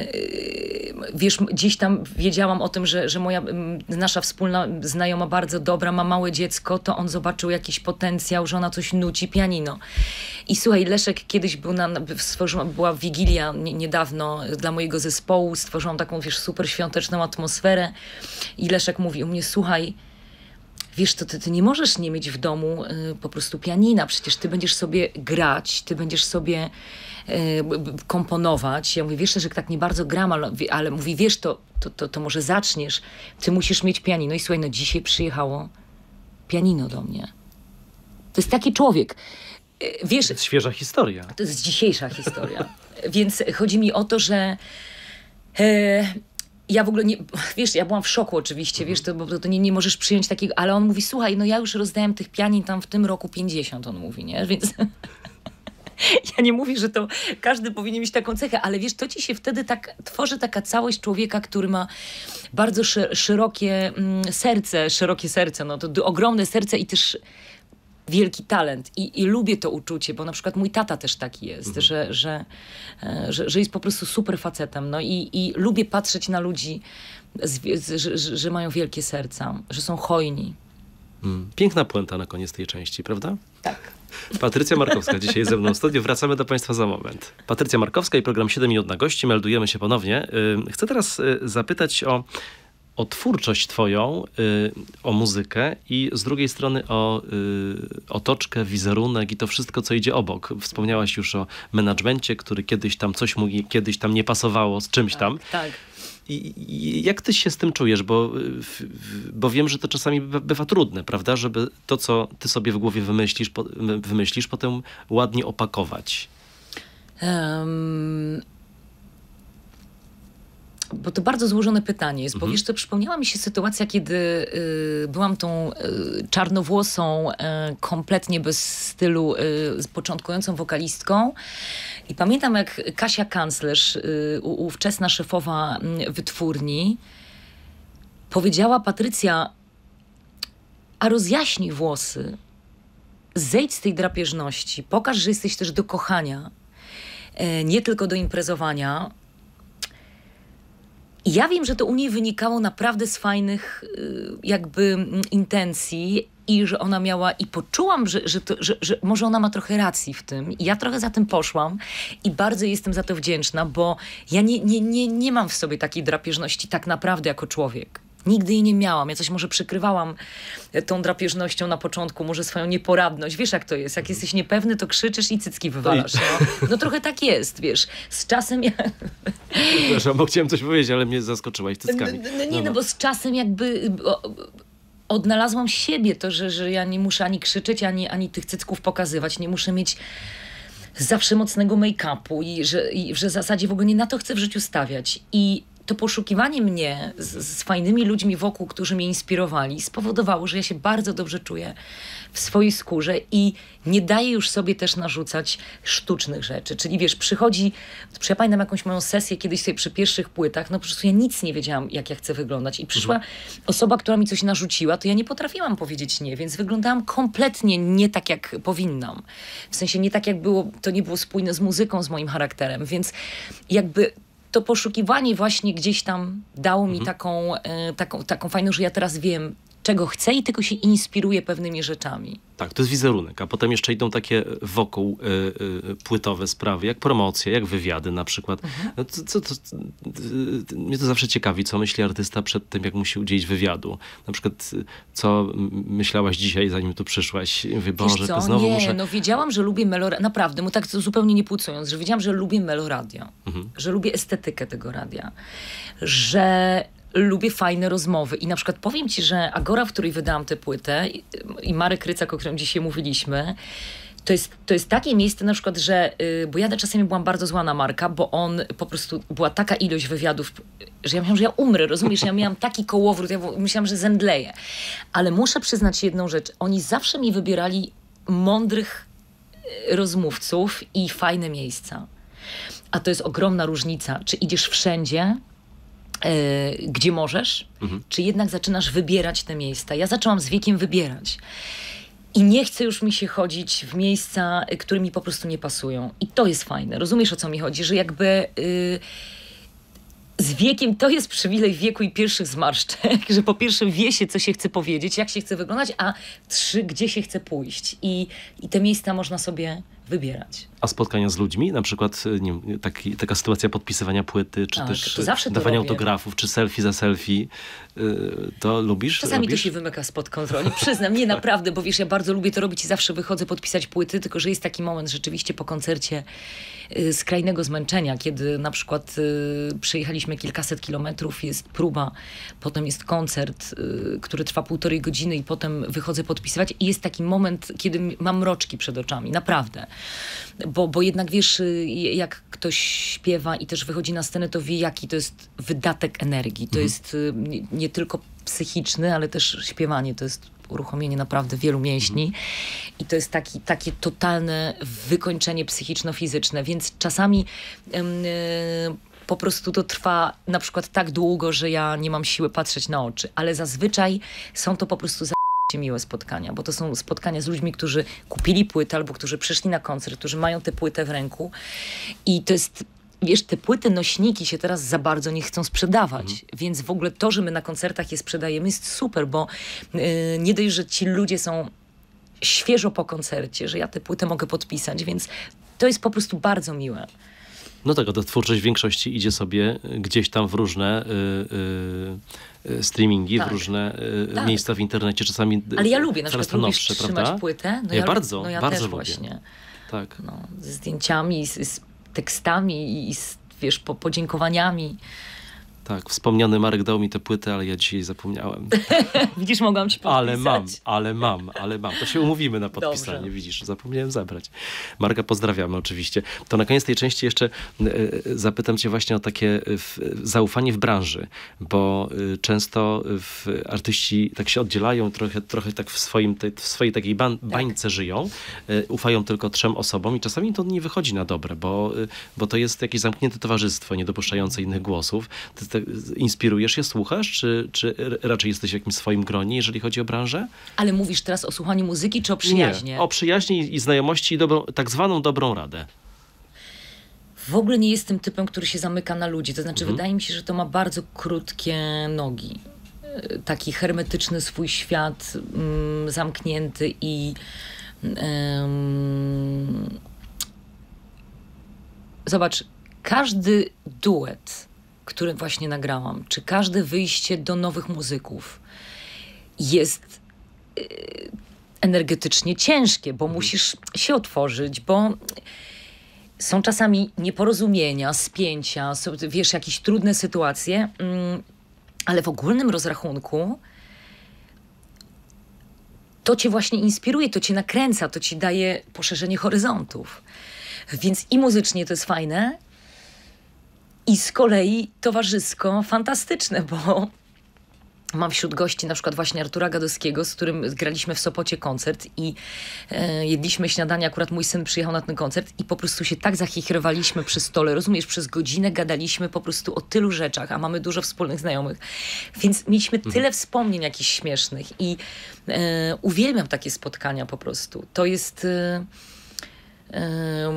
wiesz, gdzieś tam wiedziałam o tym, że, że moja, nasza wspólna znajoma, bardzo dobra, ma małe dziecko, to on zobaczył jakiś potencjał, że ona coś nuci, pianino. I słuchaj, Leszek kiedyś był na, stworzyłam, była wigilia nie, niedawno dla mojego zespołu, stworzyłam taką, wiesz, super świąteczną atmosferę i Leszek mówi u mnie, słuchaj, wiesz, to ty, ty nie możesz nie mieć w domu y, po prostu pianina, przecież ty będziesz sobie grać, ty będziesz sobie y, komponować. Ja mówię, wiesz, że tak nie bardzo gram, ale, ale mówi, wiesz, to, to, to, to może zaczniesz, ty musisz mieć pianino. I słuchaj, no dzisiaj przyjechało pianino do mnie. To jest taki człowiek. Y, wiesz, To jest świeża historia. to jest dzisiejsza historia. Więc chodzi mi o to, że e, ja w ogóle nie, wiesz, ja byłam w szoku oczywiście, wiesz, to, bo to nie, nie możesz przyjąć takiego, ale on mówi, słuchaj, no ja już rozdałem tych pianin tam w tym roku pięćdziesiąt, on mówi, nie, więc ja nie mówię, że to każdy powinien mieć taką cechę, ale wiesz, to ci się wtedy tak tworzy taka całość człowieka, który ma bardzo szy, szerokie mm, serce, szerokie serce, no to d- ogromne serce i też wielki talent I, i lubię to uczucie, bo na przykład mój tata też taki jest, mhm. że, że, że, że jest po prostu super facetem, no i, i lubię patrzeć na ludzi, z, z, że, że mają wielkie serca, że są hojni. Mm. Piękna puenta na koniec tej części, prawda? Tak. Patrycja Markowska dzisiaj ze mną w studiu. Wracamy do Państwa za moment. Patrycja Markowska i program siedem minut na gości. Meldujemy się ponownie. Chcę teraz zapytać o o twórczość twoją, y, o muzykę i z drugiej strony o y, otoczkę, wizerunek i to wszystko, co idzie obok. Wspomniałaś już o menadżmencie, który kiedyś tam coś mu kiedyś tam nie pasowało z czymś tak, tam. Tak. I, I jak ty się z tym czujesz? Bo, w, w, bo wiem, że to czasami bywa, bywa trudne, prawda? Żeby to, co ty sobie w głowie wymyślisz, po, wymyślisz potem ładnie opakować. Um... Bo to bardzo złożone pytanie jest, bo Mhm. wiesz, to przypomniała mi się sytuacja, kiedy y, byłam tą y, czarnowłosą, y, kompletnie bez stylu, y, początkującą wokalistką. I pamiętam, jak Kasia Kanclerz, y, ówczesna szefowa y, wytwórni, powiedziała: Patrycja, a rozjaśnij włosy, zejdź z tej drapieżności, pokaż, że jesteś też do kochania, y, nie tylko do imprezowania. I ja wiem, że to u niej wynikało naprawdę z fajnych y, jakby intencji i że ona miała, i poczułam, że, że, to, że, że może ona ma trochę racji w tym. I ja trochę za tym poszłam i bardzo jestem za to wdzięczna, bo ja nie, nie, nie, nie mam w sobie takiej drapieżności tak naprawdę jako człowiek. Nigdy jej nie miałam. Ja coś może przykrywałam tą drapieżnością na początku, może swoją nieporadność. Wiesz, jak to jest? Jak jesteś niepewny, to krzyczysz i cycki wywalasz. No, no trochę tak jest, wiesz. Z czasem ja... Przepraszam, bo chciałem coś powiedzieć, ale mnie zaskoczyłaś cyckami. No, no nie, no, no bo z czasem jakby... O, odnalazłam siebie, to, że, że ja nie muszę ani krzyczeć, ani, ani tych cycków pokazywać. Nie muszę mieć zawsze mocnego make-upu i że, i że w zasadzie w ogóle nie na to chcę w życiu stawiać. I to poszukiwanie mnie z, z fajnymi ludźmi wokół, którzy mnie inspirowali, spowodowało, że ja się bardzo dobrze czuję w swojej skórze i nie daję już sobie też narzucać sztucznych rzeczy. Czyli wiesz, przychodzi, ja pamiętam jakąś moją sesję kiedyś sobie przy pierwszych płytach, no po prostu ja nic nie wiedziałam, jak ja chcę wyglądać. I przyszła mhm. osoba, która mi coś narzuciła, to ja nie potrafiłam powiedzieć nie, więc wyglądałam kompletnie nie tak, jak powinnam. W sensie nie tak, jak było, to nie było spójne z muzyką, z moim charakterem, więc jakby to poszukiwanie właśnie gdzieś tam dało mi mhm. taką, e, taką, taką fajną, że ja teraz wiem, czego chcę i tylko się inspiruję pewnymi rzeczami. Tak, to jest wizerunek, a potem jeszcze idą takie wokół y, y, płytowe sprawy, jak promocje, jak wywiady na przykład. Mhm. No, to, to, to, to, to, mnie to zawsze ciekawi, co myśli artysta przed tym, jak musi udzielić wywiadu. Na przykład, co myślałaś dzisiaj, zanim tu przyszłaś? Mówię, Boże, to znowu nie, muszę... no wiedziałam, że lubię meloradia, naprawdę, mu tak zupełnie nie płucując, że wiedziałam, że lubię meloradia, mhm. że lubię estetykę tego radia, że lubię fajne rozmowy. I na przykład powiem ci, że Agora, w której wydałam tę płytę i, i Marek Rycak, o którym dzisiaj mówiliśmy, to jest, to jest takie miejsce na przykład, że, yy, bo ja czasami byłam bardzo zła na Marka, bo on po prostu, była taka ilość wywiadów, że ja myślałam, że ja umrę, rozumiesz? Ja miałam taki kołowrót, ja myślałam, że zemdleję. Ale muszę przyznać jedną rzecz. Oni zawsze mi wybierali mądrych rozmówców i fajne miejsca. A to jest ogromna różnica. Czy idziesz wszędzie, Yy, gdzie możesz, mhm. czy jednak zaczynasz wybierać te miejsca. Ja zaczęłam z wiekiem wybierać. I nie chce już mi się chodzić w miejsca, które mi po prostu nie pasują. I to jest fajne. Rozumiesz, o co mi chodzi? Że jakby yy, z wiekiem to jest przywilej wieku i pierwszych zmarszczek, że po pierwsze wie się, co się chce powiedzieć, jak się chce wyglądać, a trzy, gdzie się chce pójść. I, i te miejsca można sobie wybierać. A spotkania z ludźmi? Na przykład nie wiem, taki, taka sytuacja podpisywania płyty, czy tak, też dawania robię. autografów, czy selfie za selfie. Yy, to lubisz? Czasami robisz? to się wymyka spod kontroli. Przyznam, nie naprawdę, bo wiesz, ja bardzo lubię to robić i zawsze wychodzę podpisać płyty, tylko że jest taki moment rzeczywiście po koncercie yy, skrajnego zmęczenia, kiedy na przykład yy, przejechaliśmy kilkaset kilometrów, jest próba, potem jest koncert, yy, który trwa półtorej godziny i potem wychodzę podpisywać i jest taki moment, kiedy mam mroczki przed oczami. Naprawdę. Bo, bo jednak wiesz, jak ktoś śpiewa i też wychodzi na scenę, to wie, jaki to jest wydatek energii. To mhm. jest nie, nie tylko psychiczny, ale też śpiewanie. To jest uruchomienie naprawdę wielu mięśni. Mhm. I to jest taki, takie totalne wykończenie psychiczno-fizyczne. Więc czasami yy, po prostu to trwa na przykład tak długo, że ja nie mam siły patrzeć na oczy. Ale zazwyczaj są to po prostu miłe spotkania, bo to są spotkania z ludźmi, którzy kupili płytę albo którzy przyszli na koncert, którzy mają tę płytę w ręku i to jest, wiesz, te płyty, nośniki się teraz za bardzo nie chcą sprzedawać, mhm. więc w ogóle to, że my na koncertach je sprzedajemy jest super, bo yy, nie dość, że ci ludzie są świeżo po koncercie, że ja tę płytę mogę podpisać, więc to jest po prostu bardzo miłe. No tak, ta twórczość w większości idzie sobie gdzieś tam w różne y, y, streamingi, tak. w różne y, tak. miejsca w internecie, czasami ale ja lubię na przykład nowsze, trzymać prawda? płytę. No ja, ja bardzo, no ja bardzo też lubię. Właśnie. Tak. No, ze zdjęciami, z, z tekstami i z, wiesz, po, podziękowaniami. Tak, wspomniany Marek dał mi tę płytę, ale ja dzisiaj zapomniałem. Widzisz, mogłam ci podpisać. Ale mam, ale mam, ale mam. To się umówimy na podpisanie, Dobrze. Widzisz, zapomniałem zabrać. Marka pozdrawiamy oczywiście. To na koniec tej części jeszcze y, zapytam cię właśnie o takie y, zaufanie w branży, bo y, często w, artyści tak się oddzielają, trochę, trochę tak w, swoim, te, w swojej takiej ban, tak. bańce żyją, y, ufają tylko trzem osobom i czasami to nie wychodzi na dobre, bo, y, bo to jest jakieś zamknięte towarzystwo, nie dopuszczające innych głosów. Ty, ty, inspirujesz się, słuchasz, czy, czy raczej jesteś w jakimś swoim gronie, jeżeli chodzi o branżę? Ale mówisz teraz o słuchaniu muzyki, czy o przyjaźnie? Nie, o przyjaźni i znajomości i dobrą, tak zwaną dobrą radę. w ogóle nie jestem typem, który się zamyka na ludzi. To znaczy, Mhm. wydaje mi się, że to ma bardzo krótkie nogi. Taki hermetyczny swój świat, mm, zamknięty i um, zobacz, każdy duet, który właśnie nagrałam, czy każde wyjście do nowych muzyków jest y, energetycznie ciężkie, bo mhm. musisz się otworzyć, bo są czasami nieporozumienia, spięcia, są, wiesz, jakieś trudne sytuacje, mm, ale w ogólnym rozrachunku to cię właśnie inspiruje, to cię nakręca, to ci daje poszerzenie horyzontów. Więc i muzycznie to jest fajne, i z kolei towarzysko fantastyczne, bo mam wśród gości na przykład właśnie Artura Gadowskiego, z którym graliśmy w Sopocie koncert i e, jedliśmy śniadanie, akurat mój syn przyjechał na ten koncert i po prostu się tak zachichrowaliśmy przy stole, rozumiesz, przez godzinę gadaliśmy po prostu o tylu rzeczach, a mamy dużo wspólnych znajomych, więc mieliśmy tyle mhm. wspomnień jakichś śmiesznych i e, uwielbiam takie spotkania po prostu. To jest e, e,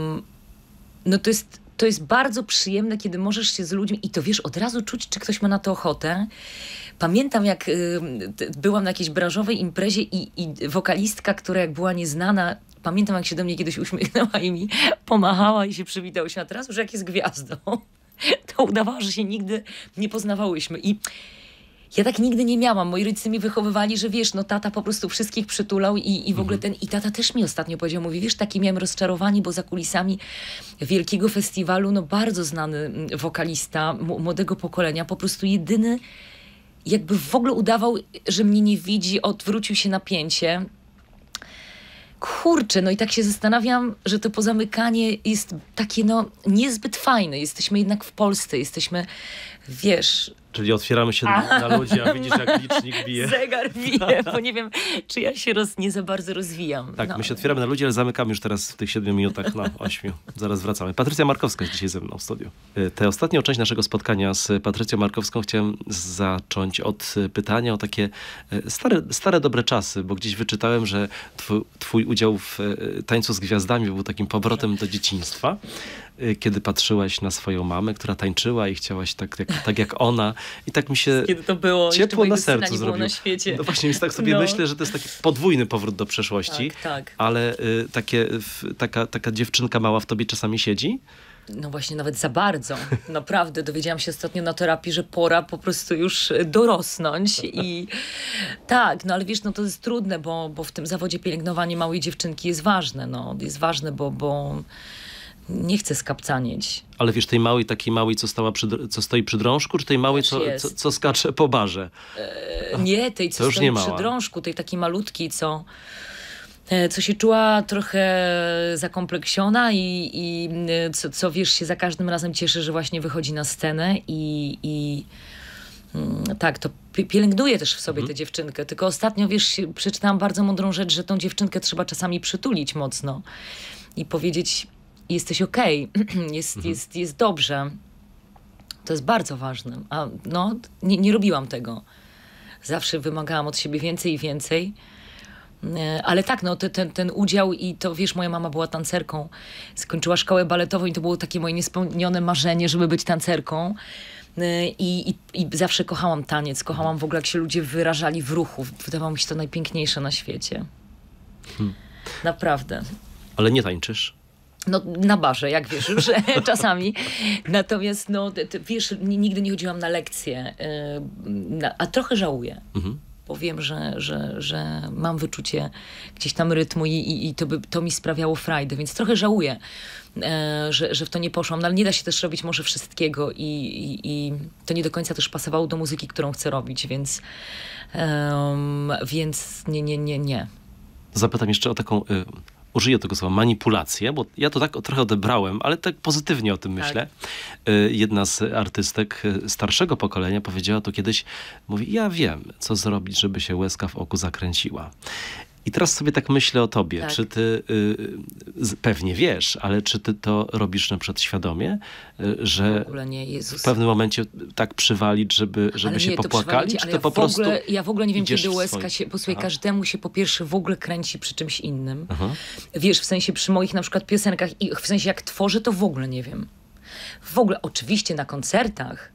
no to jest to jest bardzo przyjemne, kiedy możesz się z ludźmi i to wiesz, od razu czuć, czy ktoś ma na to ochotę. Pamiętam, jak y, byłam na jakiejś branżowej imprezie i, i wokalistka, która jak była nieznana, pamiętam, jak się do mnie kiedyś uśmiechnęła i mi pomachała i się przywitała się, a teraz już jak jest gwiazdą, to udawała, że się nigdy nie poznawałyśmy. I ja tak nigdy nie miałam. Moi rodzice mi wychowywali, że wiesz, no tata po prostu wszystkich przytulał i, i w ogóle ten... I tata też mi ostatnio powiedział, mówi, wiesz, taki miałem rozczarowanie, bo za kulisami wielkiego festiwalu, no bardzo znany wokalista młodego pokolenia, po prostu jedyny jakby w ogóle udawał, że mnie nie widzi, odwrócił się napięcie. Kurczę, no i tak się zastanawiam, że to pozamykanie jest takie, no, niezbyt fajne. Jesteśmy jednak w Polsce, jesteśmy, wiesz... Czyli otwieramy się na, na ludzi, a widzisz, jak licznik bije. Zegar bije, bo nie wiem, czy ja się roz, nie za bardzo rozwijam. Tak, no. my się otwieramy na ludzi, ale zamykamy już teraz w tych siedmiu minutach, no ośmiu. Zaraz wracamy. Patrycja Markowska jest dzisiaj ze mną w studiu. Tę ostatnią część naszego spotkania z Patrycją Markowską chciałem zacząć od pytania o takie stare, stare dobre czasy, bo gdzieś wyczytałem, że twój, twój udział w Tańcu z Gwiazdami był takim powrotem do dzieciństwa, kiedy patrzyłaś na swoją mamę, która tańczyła i chciałaś tak jak, tak jak ona. I tak mi się kiedy to było, ciepło na sercu zrobiło. Na świecie. No właśnie, więc tak sobie no. myślę, że to jest taki podwójny powrót do przeszłości. Tak, tak. Ale y, takie, y, taka, taka dziewczynka mała w tobie czasami siedzi? No właśnie, nawet za bardzo. Naprawdę, dowiedziałam się ostatnio na terapii, że pora po prostu już dorosnąć i tak, no ale wiesz, no to jest trudne, bo, bo w tym zawodzie pielęgnowanie małej dziewczynki jest ważne, no. Jest ważne, bo, bo nie chcę skapcanieć. Ale wiesz, tej małej, takiej małej, co, stała przy, co stoi przy drążku, czy tej małej, co, co, co skacze po barze? E, nie, tej, co stoi przy drążku, tej takiej malutkiej, co, e, co się czuła trochę zakompleksiona i, i co, co, wiesz, się za każdym razem cieszy, że właśnie wychodzi na scenę i, i mm, tak, to pielęgnuje też w sobie mhm. tę dziewczynkę. Tylko ostatnio, wiesz, przeczytałam bardzo mądrą rzecz, że tą dziewczynkę trzeba czasami przytulić mocno i powiedzieć: jesteś okej, okay. jest, mhm. jest, jest dobrze. To jest bardzo ważne. A no, nie, nie robiłam tego. Zawsze wymagałam od siebie więcej i więcej. Ale tak, no, te, ten, ten udział i to, wiesz, moja mama była tancerką. Skończyła szkołę baletową i to było takie moje niespełnione marzenie, żeby być tancerką. I, i, i zawsze kochałam taniec. Kochałam w ogóle, jak się ludzie wyrażali w ruchu. Wydawało mi się to najpiękniejsze na świecie. Hmm. Naprawdę. Ale nie tańczysz? No na barze, jak wiesz, że czasami. Natomiast no, ty, wiesz, nigdy nie chodziłam na lekcje, yy, na, a trochę żałuję. Mhm. Bo wiem, że, że, że mam wyczucie gdzieś tam rytmu i, i, i to, by, to mi sprawiało frajdę, więc trochę żałuję, e, że, że w to nie poszłam. No, ale nie da się też robić może wszystkiego i, i, i to nie do końca też pasowało do muzyki, którą chcę robić, więc, um, więc nie, nie, nie, nie. Zapytam jeszcze o taką... Y użyję tego słowa manipulację, bo ja to tak trochę odebrałem, ale tak pozytywnie o tym tak. myślę. Jedna z artystek starszego pokolenia powiedziała to kiedyś, mówi, ja wiem, co zrobić, żeby się łezka w oku zakręciła. I teraz sobie tak myślę o tobie. Tak. Czy ty, y, z- pewnie wiesz, ale czy ty to robisz na przykład świadomie, y, że W ogóle nie, Jezus. w pewnym momencie tak przywalić, żeby, żeby Ale się nie, to popłakali? przywalić, Czy ale to ja po w prostu ogóle, ja w ogóle nie wiem, idziesz kiedy w łezka swoim- się, posłuchaj, Aha. każdemu się po pierwsze w ogóle kręci przy czymś innym. Aha. Wiesz, w sensie przy moich na przykład piosenkach i w sensie jak tworzę, to w ogóle nie wiem. W ogóle oczywiście na koncertach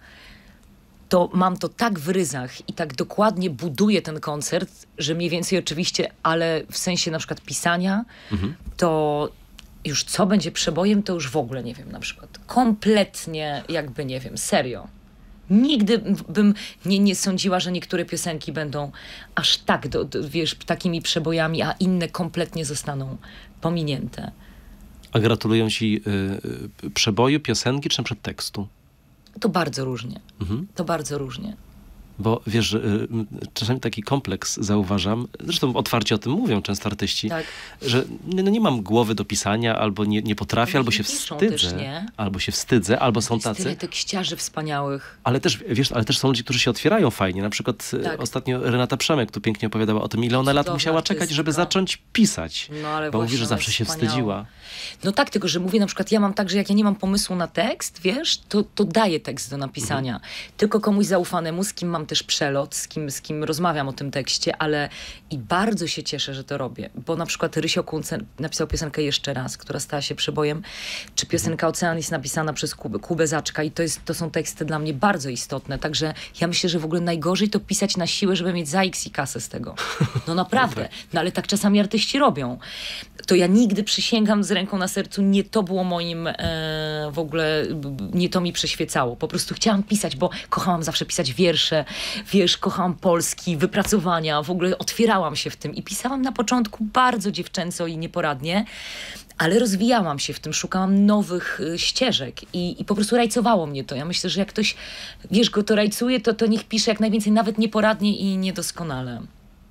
to mam to tak w ryzach i tak dokładnie buduję ten koncert, że mniej więcej oczywiście, ale w sensie na przykład pisania, Mhm. to już co będzie przebojem, to już w ogóle nie wiem na przykład. Kompletnie jakby nie wiem, serio. Nigdy bym nie, nie sądziła, że niektóre piosenki będą aż tak, do, do, wiesz, takimi przebojami, a inne kompletnie zostaną pominięte. A gratulują ci y, y, przeboju, piosenki czy na przykład tekstu? To bardzo różnie. Mhm. To bardzo różnie. Bo wiesz, że, y, czasami taki kompleks zauważam, zresztą otwarcie o tym mówią często artyści, Tak. że no, nie mam głowy do pisania, albo nie, nie potrafię, No albo i się piszą wstydzę, też, nie? albo się wstydzę, albo są Jest tyle tacy. tekściarzy wspaniałych. Ale też, wiesz, ale też są ludzie, którzy się otwierają fajnie. Na przykład Tak. tak. ostatnio Renata Przemek tu pięknie opowiadała o tym, ile ona lat Cudowna musiała czekać, żeby artystka. zacząć pisać. No, ale Bo mówi, właśnie, że ona zawsze jest się wspaniała. wstydziła. No tak, tylko że mówię na przykład, ja mam tak, że jak ja nie mam pomysłu na tekst, wiesz, to, to daję tekst do napisania. Mhm. Tylko komuś zaufanemu, z kim mam też przelot, z kim, z kim rozmawiam o tym tekście, ale i bardzo się cieszę, że to robię. Bo na przykład Rysio Kuncen napisał piosenkę Jeszcze raz, która stała się przebojem, czy piosenka Ocean jest napisana przez Kubę, Kubę Zaczka i to, jest, to są teksty dla mnie bardzo istotne. Także ja myślę, że w ogóle najgorzej to pisać na siłę, żeby mieć za X i kasę z tego. No naprawdę. No ale tak czasami artyści robią. To ja nigdy przysięgam z ręką na sercu, nie to było moim e, w ogóle, b- b- nie to mi przeświecało. Po prostu chciałam pisać, bo kochałam zawsze pisać wiersze, wiesz, kochałam polski, wypracowania, w ogóle otwierałam się w tym i pisałam na początku bardzo dziewczęco i nieporadnie, ale rozwijałam się w tym, szukałam nowych y, ścieżek i, i po prostu rajcowało mnie to. Ja myślę, że jak ktoś, wiesz, go to rajcuje, to, to niech pisze jak najwięcej, nawet nieporadnie i niedoskonale.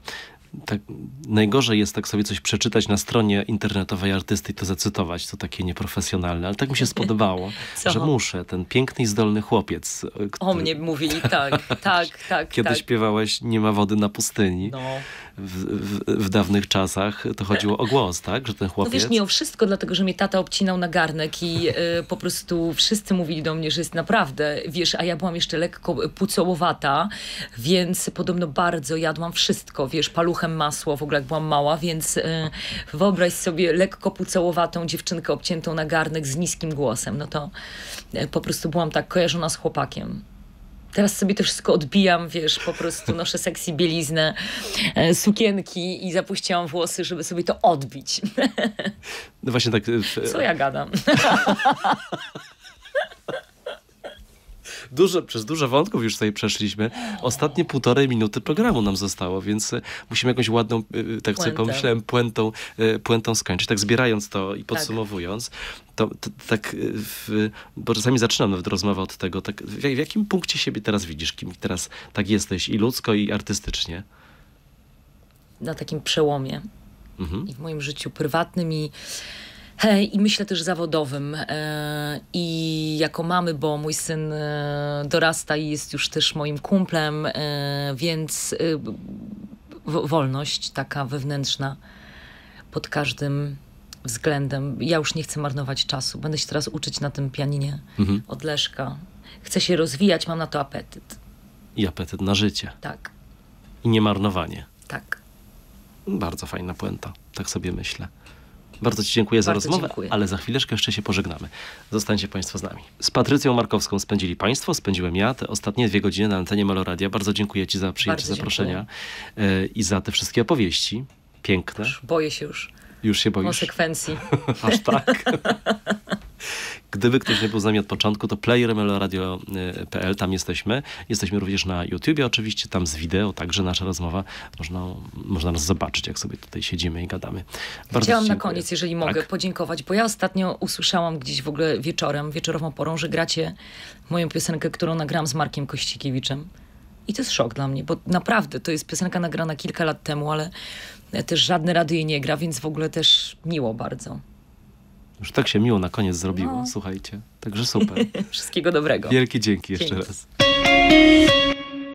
Tak, najgorzej jest tak sobie coś przeczytać na stronie internetowej artysty i to zacytować, to takie nieprofesjonalne, ale tak mi się spodobało, Co? że muszę, ten piękny i zdolny chłopiec, O który mnie mówili, tak, tak, tak, kiedy tak. śpiewałeś Nie ma wody na pustyni No. w, w, w dawnych czasach, to chodziło o głos, tak? Że ten No chłopiec... wiesz, nie o wszystko, dlatego że mnie tata obcinał na garnek i y, po prostu wszyscy mówili do mnie, że jest naprawdę, wiesz, a ja byłam jeszcze lekko pucołowata, więc podobno bardzo jadłam wszystko, wiesz, paluchem masło, w ogóle jak byłam mała, więc y, wyobraź sobie lekko pucołowatą dziewczynkę obciętą na garnek z niskim głosem, no to y, po prostu byłam tak kojarzona z chłopakiem. Teraz sobie to wszystko odbijam, wiesz, po prostu noszę sexy bieliznę, e, sukienki i zapuściłam włosy, żeby sobie to odbić. No właśnie tak... w- Co ja gadam? Dużo, przez dużo wątków już sobie przeszliśmy. Ostatnie półtorej minuty programu nam zostało, więc e, musimy jakąś ładną, e, tak sobie Puentę. pomyślałem, puentą, e, puentą skończyć. Tak zbierając to i podsumowując, to, to tak, e, w, bo czasami zaczynam nawet rozmowę od tego, tak, w, w jakim punkcie siebie teraz widzisz, kim teraz tak jesteś i ludzko, i artystycznie? Na takim przełomie Mhm. i w moim życiu prywatnym i, e, i myślę też zawodowym. E, I jako mamy, bo mój syn e, dorasta i jest już też moim kumplem, e, więc e, w, wolność taka wewnętrzna pod każdym względem. Ja już nie chcę marnować czasu. Będę się teraz uczyć na tym pianinie Mhm. od Leszka. Chcę się rozwijać, mam na to apetyt. I apetyt na życie. Tak, I niemarnowanie. tak. Bardzo fajna puenta, tak sobie myślę. Bardzo ci dziękuję za Bardzo rozmowę, dziękuję. ale za chwileczkę jeszcze się pożegnamy. Zostańcie Państwo z nami. Z Patrycją Markowską spędzili Państwo, spędziłem ja te ostatnie dwie godziny na antenie Meloradia. Bardzo dziękuję Ci za przyjęcie Bardzo zaproszenia e, i za te wszystkie opowieści. Piękne. Już boję się już Już się boisz? konsekwencji. Aż tak. Gdyby ktoś nie był z nami od początku, to player meloradio kropka p l, tam jesteśmy. Jesteśmy również na YouTubie oczywiście, tam z wideo, także nasza rozmowa. Można, można nas zobaczyć, jak sobie tutaj siedzimy i gadamy. Bardzo Chciałam ci na dziękuję. koniec, jeżeli Tak? mogę, podziękować, bo ja ostatnio usłyszałam gdzieś w ogóle wieczorem, wieczorową porą, że gracie moją piosenkę, którą nagrałam z Markiem Kościkiewiczem. I to jest szok dla mnie, bo naprawdę to jest piosenka nagrana kilka lat temu, ale też żadne radio jej nie gra, więc w ogóle też miło bardzo. Już tak się miło na koniec zrobiło, No. słuchajcie. Także super. Wszystkiego dobrego. Wielkie dzięki jeszcze Dzięki. raz.